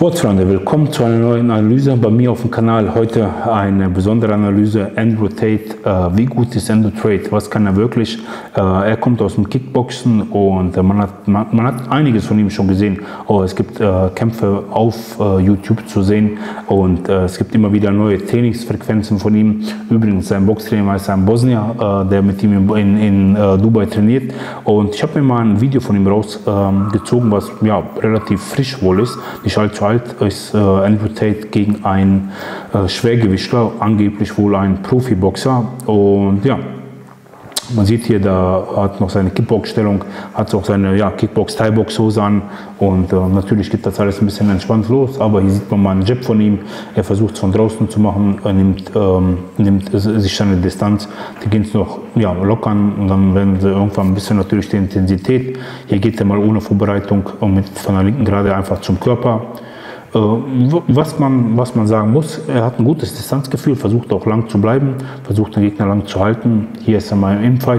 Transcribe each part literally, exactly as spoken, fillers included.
Sportsfreunde, willkommen zu einer neuen Analyse bei mir auf dem Kanal. Heute eine besondere Analyse, Andrew Tate. Äh, wie gut ist Andrew Tate? Was kann er wirklich? Äh, er kommt aus dem Kickboxen und äh, man, hat, man, man hat einiges von ihm schon gesehen. Oh, es gibt äh, Kämpfe auf äh, YouTube zu sehen und äh, es gibt immer wieder neue Trainingsfrequenzen von ihm. Übrigens, sein Boxtrainer ist ein Bosnier, äh, der mit ihm in, in, in äh, Dubai trainiert. Und ich habe mir mal ein Video von ihm rausgezogen, äh, was ja relativ frisch wohl ist. Nicht allzu alt ist äh, Andrew Tate gegen einen äh, Schwergewichtler, angeblich wohl ein Profiboxer. Und ja, man sieht hier, da hat noch seine Kickbox-Stellung, hat auch seine ja, Kickbox-Thai-Box-Hose an und äh, natürlich geht das alles ein bisschen entspannt los, aber hier sieht man mal einen Jab von ihm, er versucht es von draußen zu machen, er nimmt, ähm, nimmt sich seine Distanz, die gehen es noch ja, lockern und dann werden sie irgendwann ein bisschen natürlich die Intensität, hier geht er mal ohne Vorbereitung und mit von der linken Gerade einfach zum Körper. Was man, was man sagen muss, er hat ein gutes Distanzgefühl, versucht auch lang zu bleiben, versucht den Gegner lang zu halten. Hier ist er mal im Infight.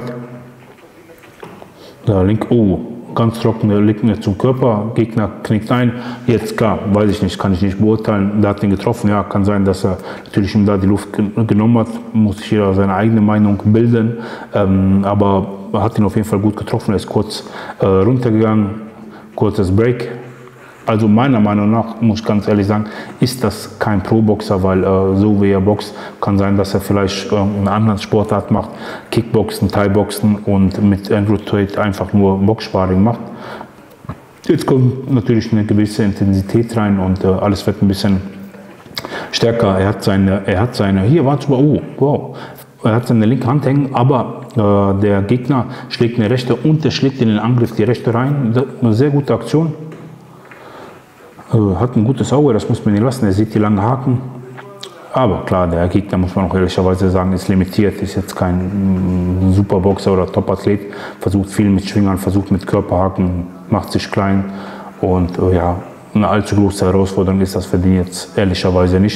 Da link, oh, ganz trockene Linke zum Körper, Gegner knickt ein. Jetzt klar, weiß ich nicht, kann ich nicht beurteilen. Der hat ihn getroffen, ja, kann sein, dass er natürlich ihm da die Luft genommen hat. Muss sich jeder seine eigene Meinung bilden. Ähm, aber er hat ihn auf jeden Fall gut getroffen, er ist kurz äh, runtergegangen, kurzes Break. Also meiner Meinung nach, muss ich ganz ehrlich sagen, ist das kein Pro-Boxer, weil äh, so wie er boxt, kann sein, dass er vielleicht äh, eine andere Sportart macht, Kickboxen, Thai-Boxen und mit Andrew Tate einfach nur Boxsparring macht. Jetzt kommt natürlich eine gewisse Intensität rein und äh, alles wird ein bisschen stärker. Er hat seine, er hat seine, hier warte mal, oh, wow. Er hat seine linke Hand hängen, aber äh, der Gegner schlägt eine rechte und er schlägt in den Angriff die rechte rein. Eine sehr gute Aktion. Hat ein gutes Auge, das muss man nicht lassen, er sieht die langen Haken. Aber klar, der Gegner, muss man auch ehrlicherweise sagen, ist limitiert, ist jetzt kein Superboxer oder Topathlet, versucht viel mit Schwingern, versucht mit Körperhaken, macht sich klein. Und äh, ja, eine allzu große Herausforderung ist das für den jetzt ehrlicherweise nicht.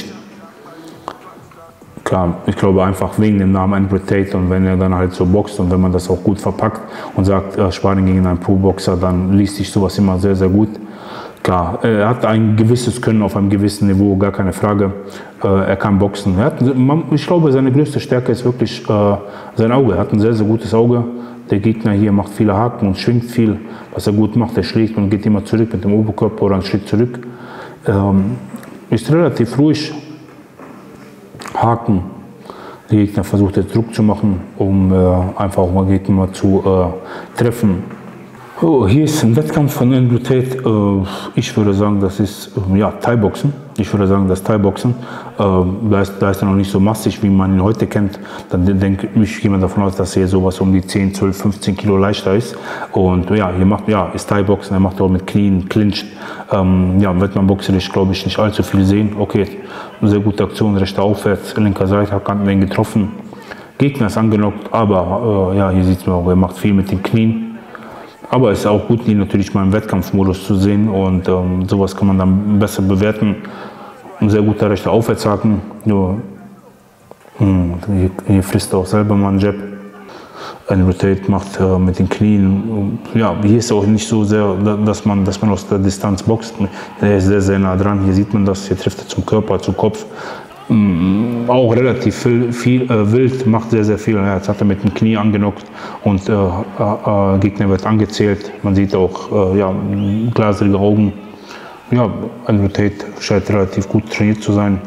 Klar, ich glaube einfach wegen dem Namen Andrew Tate und wenn er dann halt so boxt und wenn man das auch gut verpackt und sagt, äh, Sparring gegen einen Pro-Boxer, dann liest sich sowas immer sehr, sehr gut. Klar, er hat ein gewisses Können auf einem gewissen Niveau, gar keine Frage. Er kann boxen. Er hat, ich glaube, seine größte Stärke ist wirklich sein Auge. Er hat ein sehr, sehr gutes Auge. Der Gegner hier macht viele Haken und schwingt viel. Was er gut macht, er schlägt und geht immer zurück mit dem Oberkörper oder einen Schritt zurück. Ist relativ ruhig. Haken. Der Gegner versucht jetzt Druck zu machen, um einfach auch mal Gegner zu treffen. Oh, hier ist ein Wettkampf von Andrew Tate. Ich würde sagen, das ist ja, Thai-Boxen. Ich würde sagen, das Thai-Boxen. Da ist, da ist er noch nicht so massig, wie man ihn heute kennt. Dann denke ich, gehe mal davon aus, dass er sowas um die zehn, zwölf, fünfzehn Kilo leichter ist. Und ja, hier macht, ja, ist Thai-Boxen. Er macht auch mit Knien, clincht. Ähm, ja, wird man boxerisch, glaube ich, nicht allzu viel sehen. Okay, sehr gute Aktion, rechter aufwärts, linker Seite, hat den getroffen. Gegner ist angenockt, aber äh, ja, hier sieht man auch, er macht viel mit den Knien. Aber es ist auch gut, ihn natürlich mal im Wettkampfmodus zu sehen und ähm, sowas kann man dann besser bewerten. Ein sehr guter rechter Aufwärtshaken. Ja, hier, hier frisst er auch selber mal einen Jab. Andrew Tate macht äh, mit den Knien. Ja, hier ist auch nicht so sehr, dass man, dass man aus der Distanz boxt. Er ist sehr, sehr nah dran. Hier sieht man das. Hier trifft er zum Körper, zum Kopf. Mm, auch relativ viel, viel äh, wild, macht sehr, sehr viel. Ja, jetzt hat er mit dem Knie angenockt und äh, äh, Gegner wird angezählt. Man sieht auch äh, ja, glasige Augen. Ja, Andrew Tate scheint relativ gut trainiert zu sein.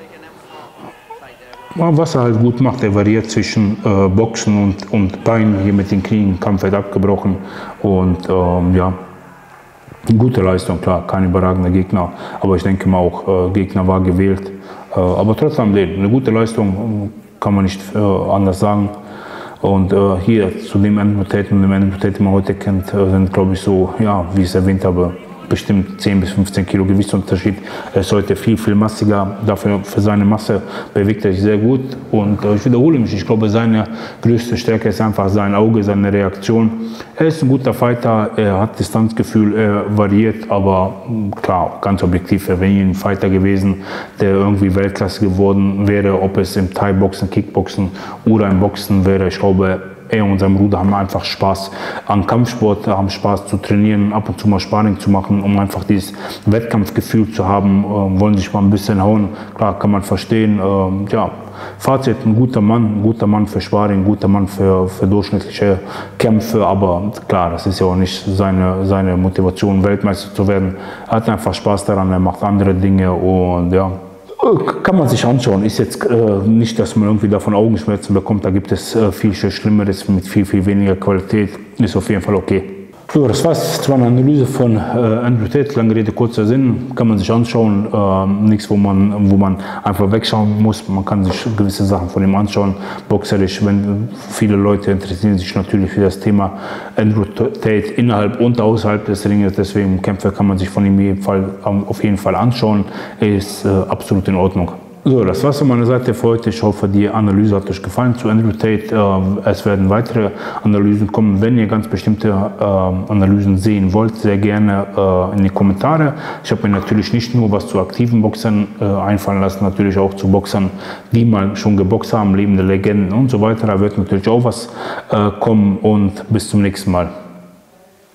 Was er halt gut macht, er variiert zwischen äh, Boxen und, und Bein. Hier mit den Knien, Kampf wird abgebrochen und ähm, ja, eine gute Leistung, klar, kein überragender Gegner, aber ich denke mal auch, äh, Gegner war gewählt. Äh, aber trotzdem, eine gute Leistung, kann man nicht äh, anders sagen. Und äh, hier zu dem Andrew Tate und dem Andrew Tate, den man heute kennt, äh, sind, glaube ich, so, ja, wie ich es erwähnt habe, bestimmt zehn bis fünfzehn Kilo Gewichtsunterschied. Er ist heute viel, viel massiger. Dafür für seine Masse bewegt er sich sehr gut. Und äh, ich wiederhole mich, ich glaube, seine größte Stärke ist einfach sein Auge, seine Reaktion. Er ist ein guter Fighter, er hat Distanzgefühl, er variiert, aber klar, ganz objektiv, er wäre ein Fighter gewesen, der irgendwie Weltklasse geworden wäre, ob es im Thai-Boxen, Kickboxen oder im Boxen wäre. Ich glaube, er und sein Bruder haben einfach Spaß an Kampfsport, haben Spaß zu trainieren, ab und zu mal Sparring zu machen, um einfach dieses Wettkampfgefühl zu haben, äh, wollen sich mal ein bisschen hauen. Klar, kann man verstehen. Äh, ja, Fazit, ein guter Mann, ein guter Mann für Sparring, ein guter Mann für, für durchschnittliche Kämpfe, aber klar, das ist ja auch nicht seine, seine Motivation, Weltmeister zu werden. Er hat einfach Spaß daran, er macht andere Dinge und ja, kann man sich anschauen. Ist jetzt äh, nicht, dass man irgendwie davon Augenschmerzen bekommt, da gibt es äh, viel Schlimmeres mit viel, viel weniger Qualität, ist auf jeden Fall okay. So, das war's. Das war eine Analyse von äh, Andrew Tate. Lange Rede, kurzer Sinn. Kann man sich anschauen. Äh, nichts, wo man, wo man einfach wegschauen muss. Man kann sich gewisse Sachen von ihm anschauen. Boxerisch, wenn viele Leute interessieren sich natürlich für das Thema Andrew Tate innerhalb und außerhalb des Ringes. Deswegen Kämpfe kann man sich von ihm jeden Fall, auf jeden Fall anschauen. Er ist äh, absolut in Ordnung. So, das war's von meiner Seite für heute. Ich hoffe, die Analyse hat euch gefallen zu Andrew Tate. Äh, es werden weitere Analysen kommen. Wenn ihr ganz bestimmte äh, Analysen sehen wollt, sehr gerne äh, in die Kommentare. Ich habe mir natürlich nicht nur was zu aktiven Boxern äh, einfallen lassen, natürlich auch zu Boxern, die mal schon geboxt haben, lebende Legenden und so weiter. Da wird natürlich auch was äh, kommen und bis zum nächsten Mal.